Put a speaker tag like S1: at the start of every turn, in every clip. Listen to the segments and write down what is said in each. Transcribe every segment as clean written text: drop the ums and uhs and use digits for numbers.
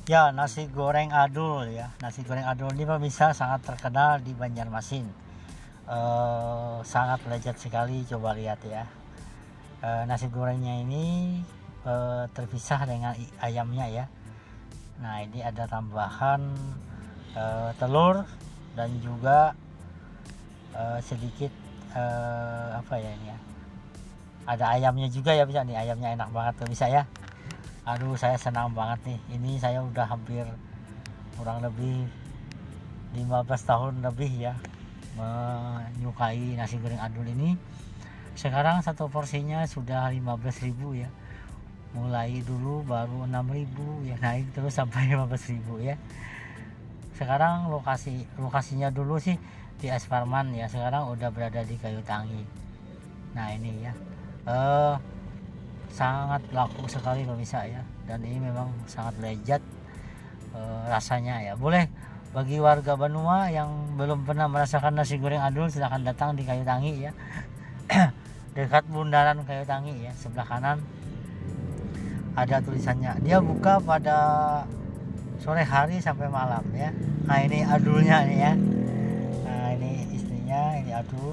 S1: Ya, nasi goreng adul ya. Nasi goreng adul ini pemirsa sangat terkenal di Banjarmasin. Sangat lezat sekali, coba lihat ya. Nasi gorengnya ini terpisah dengan ayamnya ya. Nah, ini ada tambahan telur dan juga sedikit apa ya ini ya. Ada ayamnya juga ya, bisa nih, ayamnya enak banget tuh bisa ya. Aduh, saya senang banget nih. Ini saya udah hampir kurang lebih 15 tahun lebih ya menyukai nasi goreng adul ini. Sekarang satu porsinya sudah 15.000 ya. Mulai dulu baru 6.000 ya, naik terus sampai 15.000 ya. Sekarang lokasinya dulu sih di Es Parman ya, sekarang udah berada di Kayu Tangi. Nah, ini ya. Sangat laku sekali pemirsa ya, dan ini memang sangat lezat rasanya ya. Boleh bagi warga Banua yang belum pernah merasakan nasi goreng adul, silahkan datang di Kayu Tangi ya. Dekat bundaran Kayu Tangi ya, sebelah kanan ada tulisannya. Dia buka pada sore hari sampai malam ya. Nah, ini adulnya nih ya. Nah, ini istrinya, ini adul.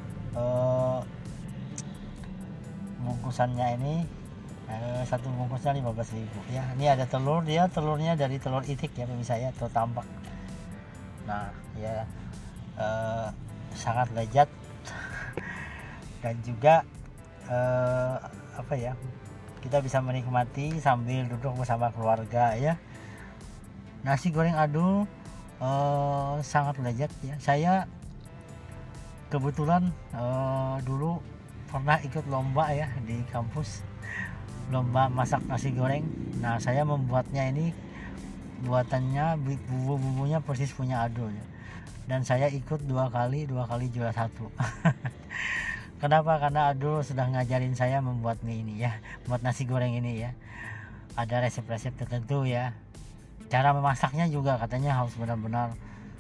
S1: Bungkusannya ini satu bungkusnya 15.000 ya. Ini ada telur, telurnya dari telur itik ya pemirsa ya, telur tambak. Nah ya, sangat lezat dan juga apa ya, kita bisa menikmati sambil duduk bersama keluarga ya. Nasi goreng adul sangat lezat ya. Saya kebetulan dulu pernah ikut lomba ya di kampus, lomba masak nasi goreng. Nah, saya membuatnya ini, buatannya bumbu-bumbunya persis punya adul ya. Dan saya ikut dua kali juara satu. Kenapa? Karena adul sudah ngajarin saya membuat mie ini ya, buat nasi goreng ini ya. Ada resep-resep tertentu ya. Cara memasaknya juga katanya harus benar-benar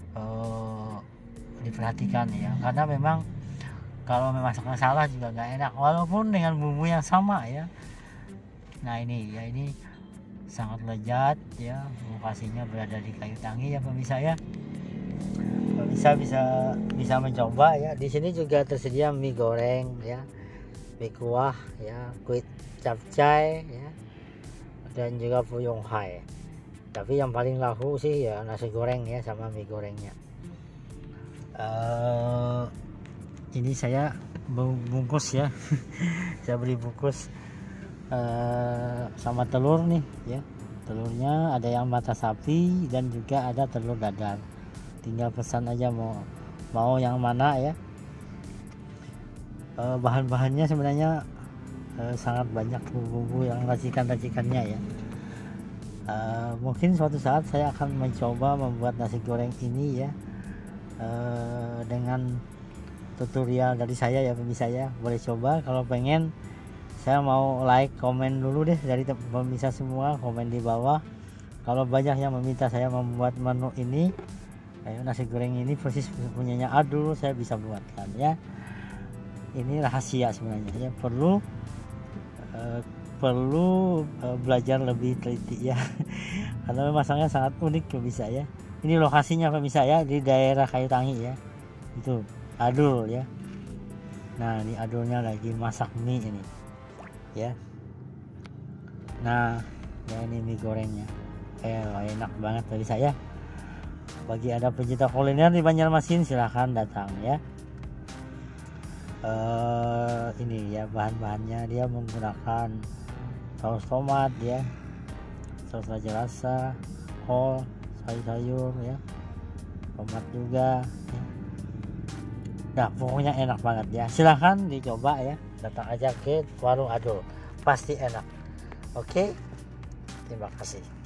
S1: diperhatikan ya, karena memang kalau memasaknya salah juga nggak enak, walaupun dengan bumbu yang sama ya. Nah, ini ya, ini sangat lezat ya. Lokasinya berada di Kayu Tangi ya pemirsa ya. Pemirsa bisa mencoba ya. Di sini juga tersedia mie goreng ya, mie kuah ya, kuit capcay ya, dan juga fuyung hai. Tapi yang paling laku sih ya nasi goreng ya, sama mie gorengnya. Ini saya bungkus ya. Saya beli bungkus sama telur nih ya. Telurnya ada yang mata sapi dan juga ada telur dadar. Tinggal pesan aja mau yang mana ya. Bahan-bahannya sebenarnya sangat banyak, bumbu yang racikan-racikannya ya. Mungkin suatu saat saya akan mencoba membuat nasi goreng ini ya, dengan tutorial dari saya ya pemirsa ya. Boleh coba, kalau pengen saya mau like, komen dulu deh dari pemirsa semua, komen di bawah. Kalau banyak yang meminta saya membuat menu ini, nasi goreng ini persis punyanya adul, saya bisa buatkan ya. Ini rahasia sebenarnya ya, perlu belajar lebih teliti ya. Karena masaknya sangat unik pemirsa ya. Ini lokasinya pemirsa ya, di daerah Kayu Tangi ya. Itu adul ya. Nah, ini adulnya lagi masak mie ini ya. Nah ya, ini mie gorengnya enak banget dari saya. Bagi ada pecinta kuliner di Banjarmasin, silahkan datang ya. Ini ya bahan-bahannya, dia menggunakan saus tomat ya, saus raja rasa, kol, sayur-sayur ya, tomat juga ya. Nah, pokoknya enak banget ya. Silahkan dicoba ya. Datang aja ke warung adul, pasti enak. Oke, terima kasih.